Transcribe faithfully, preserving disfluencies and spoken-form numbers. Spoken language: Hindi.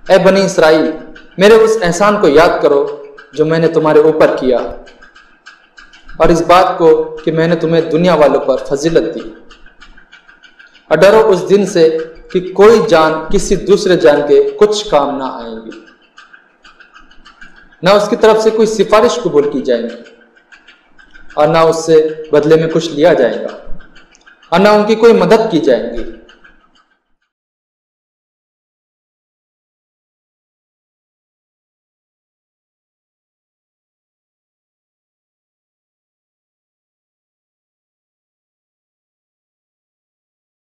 ए बनी इसराइल, मेरे उस एहसान को याद करो जो मैंने तुम्हारे ऊपर किया, और इस बात को कि मैंने तुम्हें दुनिया वालों पर फजीलत दी। और डरो उस दिन से कि कोई जान किसी दूसरे जान के कुछ काम ना आएंगी, ना उसकी तरफ से कोई सिफारिश कबूल की जाएगी, और ना उससे बदले में कुछ लिया जाएगा, और ना उनकी कोई मदद की जाएगी।